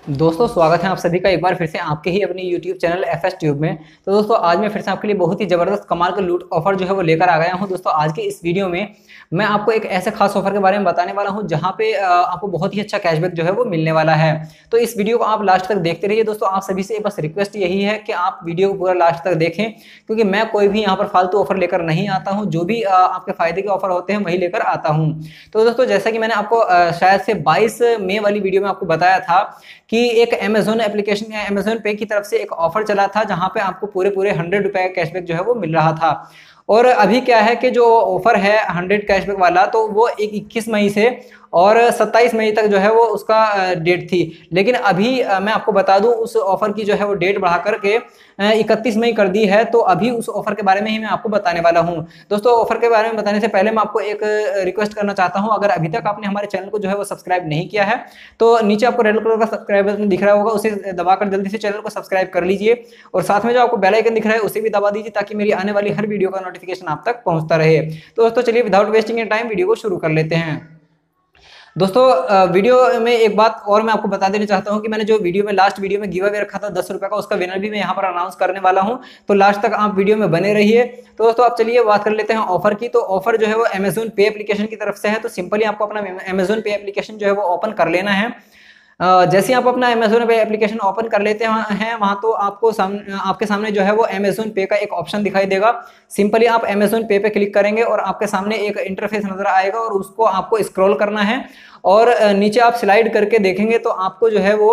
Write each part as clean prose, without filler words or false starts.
दोस्तों स्वागत है आप सभी का एक बार फिर से आपके ही अपने YouTube चैनल FS ट्यूब में। तो दोस्तों आज मैं फिर से आपके लिए बहुत ही ज़बरदस्त कमाल का लूट ऑफर जो है वो लेकर आ गया हूं। दोस्तों आज के इस वीडियो में मैं आपको एक ऐसे खास ऑफर के बारे में बताने वाला हूं जहां पे आपको बहुत ही अच्छा कैशबैक जो है वो मिलने वाला है। तो इस वीडियो को आप लास्ट तक देखते रहिए। दोस्तों आप सभी से बस रिक्वेस्ट यही है कि आप वीडियो को पूरा लास्ट तक देखें, क्योंकि मैं कोई भी यहाँ पर फालतू ऑफर लेकर नहीं आता हूँ। जो भी आपके फायदे के ऑफर होते हैं वही लेकर आता हूँ। तो दोस्तों जैसा कि मैंने आपको शायद से 22 मई वाली वीडियो में आपको बताया था कि एक अमेजोन एप्लीकेशन या अमेजोन पे की तरफ से एक ऑफर चला था जहां पे आपको पूरे 100 रुपए का कैशबैक जो है वो मिल रहा था। और अभी क्या है कि जो ऑफर है 100 कैशबैक वाला, तो वो 21 मई से और 27 मई तक जो है वो उसका डेट थी। लेकिन अभी मैं आपको बता दूं उस ऑफर की जो है वो डेट बढ़ा करके 31 मई कर दी है। तो अभी उस ऑफर के बारे में ही मैं आपको बताने वाला हूं। दोस्तों ऑफर के बारे में बताने से पहले मैं आपको एक रिक्वेस्ट करना चाहता हूं। अगर अभी तक आपने हमारे चैनल को जो है वो सब्सक्राइब नहीं किया है तो नीचे आपको रेड कलर का सब्सक्राइब बटन दिख रहा होगा, उसे दबाकर जल्दी से चैनल को सब्सक्राइब कर लीजिए। और साथ में जो आपको बेल आइकन दिख रहा है उसे भी दबा दीजिए ताकि मेरी आने वाली हर वीडियो का नोटिफिकेशन आप तक पहुंचता रहे। तो दोस्तों चलिए विदाउट वेस्टिंग टाइम वीडियो को शुरू कर लेते हैं। दोस्तों वीडियो में एक बात और मैं आपको बता देना चाहता हूं कि मैंने जो वीडियो में लास्ट वीडियो में गिव अवे रखा था 10 रुपए का, उसका विनर भी मैं यहां पर अनाउंस करने वाला हूं। तो लास्ट तक आप वीडियो में बने रहिए। तो दोस्तों आप चलिए बात कर लेते हैं ऑफर की। तो ऑफर जो है वो अमेजोन पे एप्लीकेशन की तरफ से है। तो सिंपली आपको अपना अमेजोन पे एप्लीकेशन जो है वो ओपन कर लेना है। जैसे आप अपना अमेजोन पे एप्लीकेशन ओपन कर लेते हैं वहां तो आपको आपके सामने जो है वो अमेजोन पे का एक ऑप्शन दिखाई देगा। सिंपली आप अमेजोन पे क्लिक करेंगे और आपके सामने एक इंटरफेस नजर आएगा और उसको आपको स्क्रॉल करना है और नीचे आप स्लाइड करके देखेंगे तो आपको जो है वो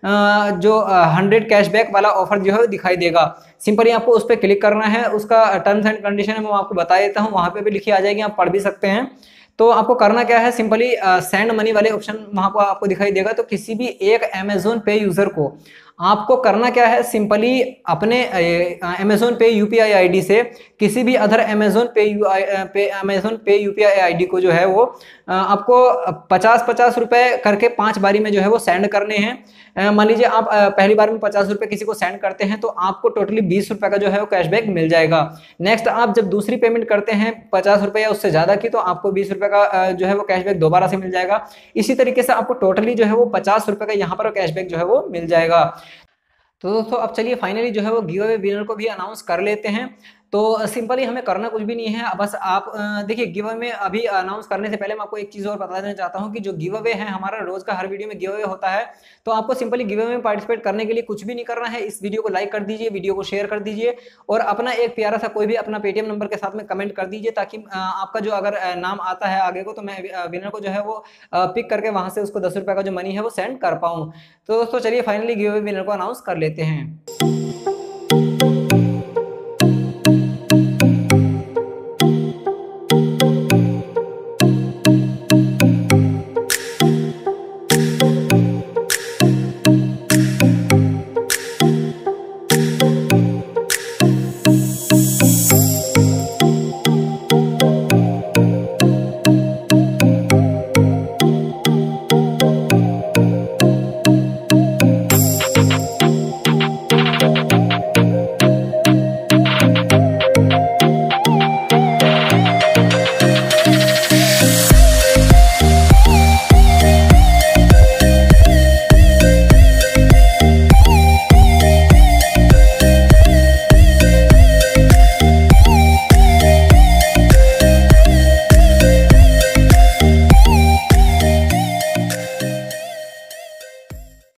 जो 100 कैशबैक वाला ऑफर जो है दिखाई देगा। सिंपली आपको उस पर क्लिक करना है। उसका टर्म्स एंड कंडीशन है मैं आपको बता देता हूँ, वहां पे भी लिखी आ जाएगी, आप पढ़ भी सकते हैं। तो आपको करना क्या है, सिंपली सेंड मनी वाले ऑप्शन वहां पर आपको दिखाई देगा। तो किसी भी एक अमेजोन पे यूजर को आपको करना क्या है, सिंपली अपने अमेजोन पे यूपीआई आईडी से किसी भी other Amazon pay UPI ID को जो है वो आपको 50-50 रुपए करके 5 बारी में जो है वो सेंड करने हैं। मान लीजिए आप पहली बार में 50 रुपए किसी को सेंड करते हैं तो आपको टोटली 20 रुपए का जो है वो कैशबैक मिल जाएगा। नेक्स्ट आप जब दूसरी पेमेंट करते हैं 50 रुपए या उससे ज्यादा की, तो आपको 20 रुपए का जो है वो कैशबैक दोबारा से मिल जाएगा। इसी तरीके से आपको टोटली जो है वो 50 रुपए का यहाँ पर कैशबैक जो है वो मिल जाएगा। तो दोस्तों अब चलिए फाइनली जो है वो गिव अवे विनर को भी अनाउंस कर लेते हैं। तो सिंपली हमें करना कुछ भी नहीं है, बस आप देखिए गिव अवे में अभी अनाउंस करने से पहले मैं आपको एक चीज़ और बता देना चाहता हूं कि जो गिव अवे है हमारा रोज का हर वीडियो में गिव अवे होता है। तो आपको सिंपली गिव अवे में पार्टिसिपेट करने के लिए कुछ भी नहीं करना है। इस वीडियो को लाइक कर दीजिए, वीडियो को शेयर कर दीजिए और अपना एक प्यारा सा कोई भी अपना पेटीएम नंबर के साथ में कमेंट कर दीजिए, ताकि आपका जो अगर नाम आता है आगे को तो मैं विनर को जो है वो पिक करके वहां से उसको 10 रुपए का जो मनी है वो सेंड कर पाऊँ। तो दोस्तों चलिए फाइनली गिव अवे विनर को अनाउंस कर लेते हैं।